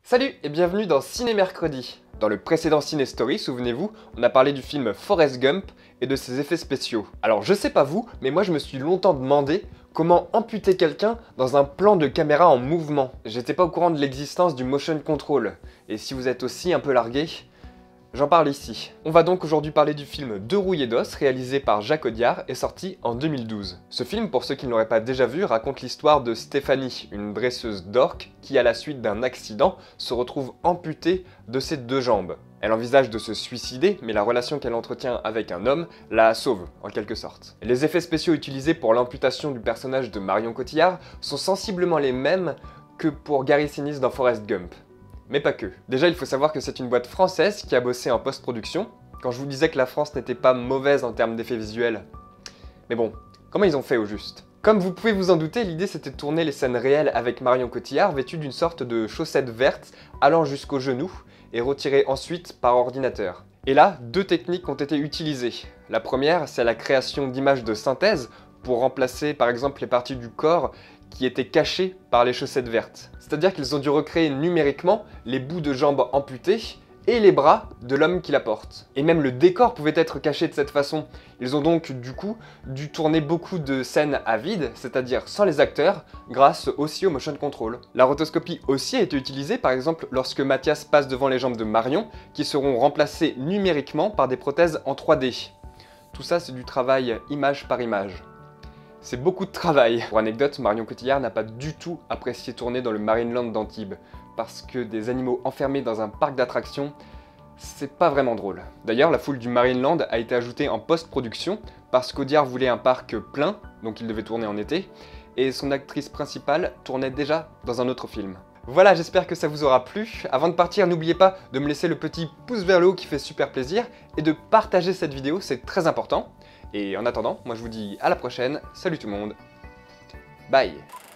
Salut et bienvenue dans Ciné Mercredi. Dans le précédent Ciné Story, souvenez-vous, on a parlé du film Forrest Gump et de ses effets spéciaux. Alors je sais pas vous, mais moi je me suis longtemps demandé comment amputer quelqu'un dans un plan de caméra en mouvement. J'étais pas au courant de l'existence du motion control, et si vous êtes aussi un peu largué, j'en parle ici. On va donc aujourd'hui parler du film Deux rouillés d'os, réalisé par Jacques Audiard et sorti en 2012. Ce film, pour ceux qui ne l'auraient pas déjà vu, raconte l'histoire de Stéphanie, une dresseuse d'orques qui, à la suite d'un accident, se retrouve amputée de ses deux jambes. Elle envisage de se suicider, mais la relation qu'elle entretient avec un homme la sauve, en quelque sorte. Les effets spéciaux utilisés pour l'amputation du personnage de Marion Cotillard sont sensiblement les mêmes que pour Gary Sinise dans Forrest Gump. Mais pas que. Déjà, il faut savoir que c'est une boîte française qui a bossé en post-production, quand je vous disais que la France n'était pas mauvaise en termes d'effets visuels. Mais bon, comment ils ont fait au juste? Comme vous pouvez vous en douter, l'idée c'était de tourner les scènes réelles avec Marion Cotillard vêtue d'une sorte de chaussette verte allant jusqu'au genou et retirée ensuite par ordinateur. Et là, deux techniques ont été utilisées. La première, c'est la création d'images de synthèse pour remplacer par exemple les parties du corps qui étaient cachées par les chaussettes vertes. C'est-à-dire qu'ils ont dû recréer numériquement les bouts de jambes amputés et les bras de l'homme qui la porte. Et même le décor pouvait être caché de cette façon. Ils ont donc du coup dû tourner beaucoup de scènes à vide, c'est-à-dire sans les acteurs, grâce aussi au motion control. La rotoscopie aussi a été utilisée par exemple lorsque Mathias passe devant les jambes de Marion, qui seront remplacées numériquement par des prothèses en 3D. Tout ça c'est du travail image par image. C'est beaucoup de travail. Pour anecdote, Marion Cotillard n'a pas du tout apprécié tourner dans le Marineland d'Antibes, parce que des animaux enfermés dans un parc d'attractions, c'est pas vraiment drôle. D'ailleurs, la foule du Marineland a été ajoutée en post-production, parce qu'Audiard voulait un parc plein, donc il devait tourner en été, et son actrice principale tournait déjà dans un autre film. Voilà, j'espère que ça vous aura plu. Avant de partir, n'oubliez pas de me laisser le petit pouce vers le haut qui fait super plaisir, et de partager cette vidéo, c'est très important. Et en attendant, moi je vous dis à la prochaine, salut tout le monde, bye!